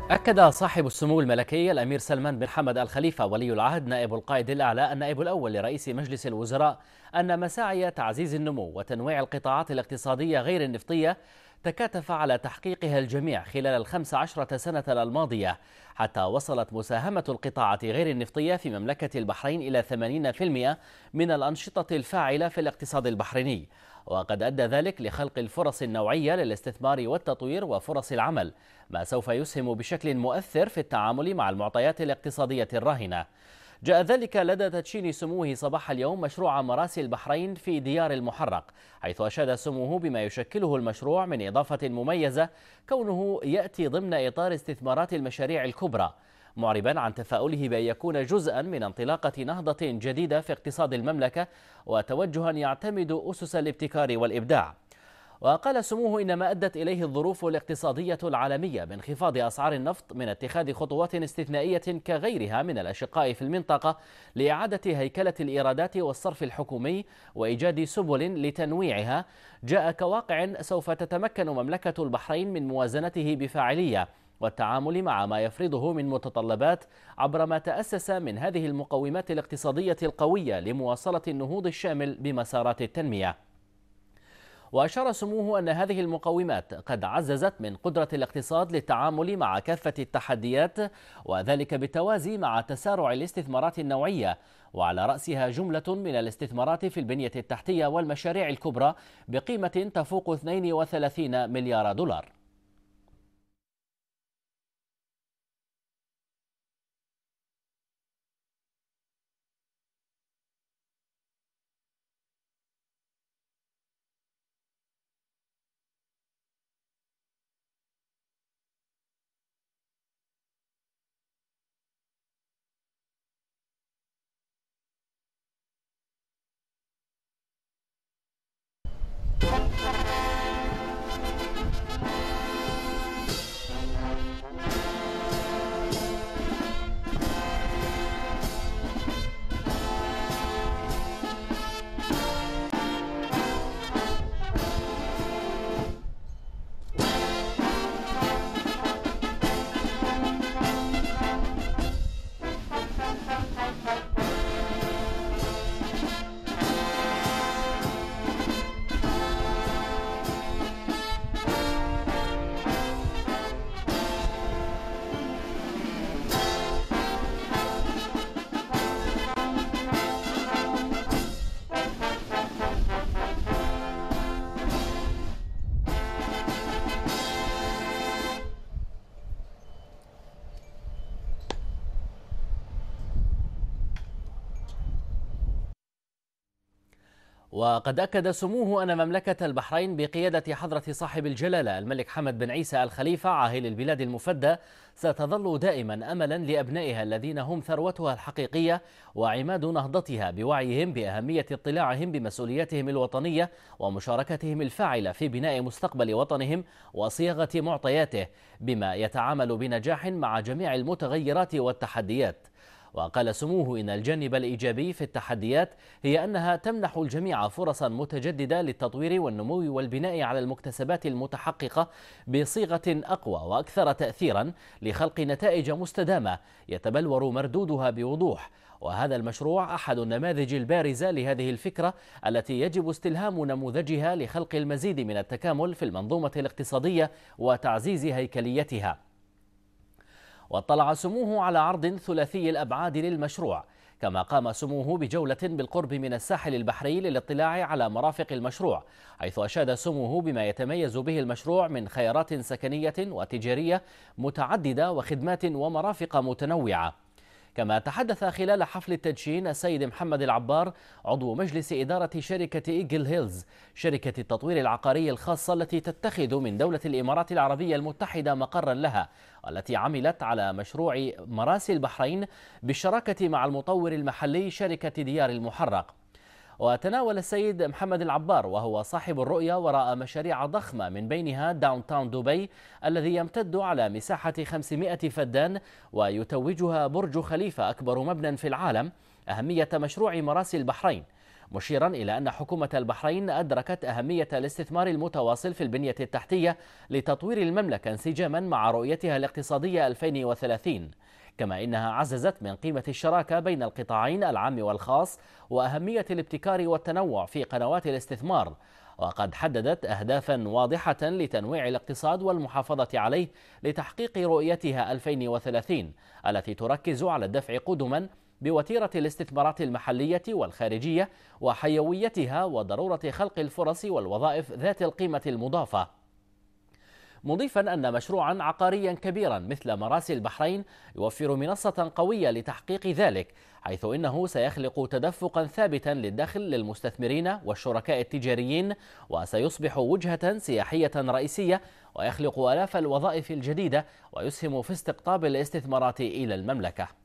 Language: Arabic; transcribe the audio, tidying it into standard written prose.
أكد صاحب السمو الملكي الأمير سلمان بن حمد الخليفة ولي العهد نائب القائد الأعلى النائب الأول لرئيس مجلس الوزراء أن مساعي تعزيز النمو وتنويع القطاعات الاقتصادية غير النفطية تكاتف على تحقيقها الجميع خلال ال15 سنة الماضية، حتى وصلت مساهمة القطاعات غير النفطية في مملكة البحرين إلى 80% من الأنشطة الفاعلة في الاقتصاد البحريني، وقد أدى ذلك لخلق الفرص النوعية للاستثمار والتطوير وفرص العمل، ما سوف يسهم بشكل مؤثر في التعامل مع المعطيات الاقتصادية الراهنة. جاء ذلك لدى تدشين سموه صباح اليوم مشروع مراسي البحرين في ديار المحرق، حيث أشاد سموه بما يشكله المشروع من إضافة مميزة كونه يأتي ضمن إطار استثمارات المشاريع الكبرى، معربا عن تفاؤله بأن يكون جزءا من انطلاقة نهضة جديدة في اقتصاد المملكة وتوجها يعتمد أسس الابتكار والإبداع. وقال سموه إن ما أدت إليه الظروف الاقتصادية العالمية بانخفاض أسعار النفط من اتخاذ خطوات استثنائية كغيرها من الأشقاء في المنطقة لإعادة هيكلة الإيرادات والصرف الحكومي وإيجاد سبل لتنويعها، جاء كواقع سوف تتمكن مملكة البحرين من موازنته بفاعلية والتعامل مع ما يفرضه من متطلبات عبر ما تأسس من هذه المقومات الاقتصادية القوية لمواصلة النهوض الشامل بمسارات التنمية. وأشار سموه أن هذه المقومات قد عززت من قدرة الاقتصاد للتعامل مع كافة التحديات، وذلك بالتوازي مع تسارع الاستثمارات النوعية، وعلى رأسها جملة من الاستثمارات في البنية التحتية والمشاريع الكبرى بقيمة تفوق 32 مليار دولار. وقد أكد سموه أن مملكة البحرين بقيادة حضرة صاحب الجلالة الملك حمد بن عيسى الخليفة عاهل البلاد المفدى ستظل دائما أملا لأبنائها الذين هم ثروتها الحقيقية وعماد نهضتها، بوعيهم بأهمية اطلاعهم بمسؤولياتهم الوطنية ومشاركتهم الفاعلة في بناء مستقبل وطنهم وصياغة معطياته، بما يتعامل بنجاح مع جميع المتغيرات والتحديات. وقال سموه إن الجانب الإيجابي في التحديات هي أنها تمنح الجميع فرصا متجددة للتطوير والنمو والبناء على المكتسبات المتحققة بصيغة أقوى وأكثر تأثيرا لخلق نتائج مستدامة يتبلور مردودها بوضوح. وهذا المشروع أحد النماذج البارزة لهذه الفكرة التي يجب استلهام نموذجها لخلق المزيد من التكامل في المنظومة الاقتصادية وتعزيز هيكليتها. واطلع سموه على عرض ثلاثي الأبعاد للمشروع، كما قام سموه بجولة بالقرب من الساحل البحري للاطلاع على مرافق المشروع، حيث أشاد سموه بما يتميز به المشروع من خيارات سكنية وتجارية متعددة وخدمات ومرافق متنوعة. كما تحدث خلال حفل التدشين السيد محمد العبار عضو مجلس إدارة شركة إيجل هيلز، شركة التطوير العقاري الخاصة التي تتخذ من دولة الإمارات العربية المتحدة مقرا لها، والتي عملت على مشروع مراسي البحرين بالشراكة مع المطور المحلي شركة ديار المحرق. وتناول السيد محمد العبار وهو صاحب الرؤية وراء مشاريع ضخمة من بينها داون تاون دبي الذي يمتد على مساحة 500 فدان ويتوجها برج خليفة أكبر مبنى في العالم، أهمية مشروع مراسي البحرين، مشيرا إلى أن حكومة البحرين أدركت أهمية الاستثمار المتواصل في البنية التحتية لتطوير المملكة انسجاما مع رؤيتها الاقتصادية 2030. كما إنها عززت من قيمة الشراكة بين القطاعين العام والخاص وأهمية الابتكار والتنوع في قنوات الاستثمار، وقد حددت أهدافا واضحة لتنويع الاقتصاد والمحافظة عليه لتحقيق رؤيتها 2030 التي تركز على الدفع قدما بوتيرة الاستثمارات المحلية والخارجية وحيويتها وضرورة خلق الفرص والوظائف ذات القيمة المضافة، مضيفا أن مشروعا عقاريا كبيرا مثل مراسي البحرين يوفر منصة قوية لتحقيق ذلك، حيث إنه سيخلق تدفقا ثابتا للدخل للمستثمرين والشركاء التجاريين، وسيصبح وجهة سياحية رئيسية ويخلق آلاف الوظائف الجديدة ويسهم في استقطاب الاستثمارات إلى المملكة.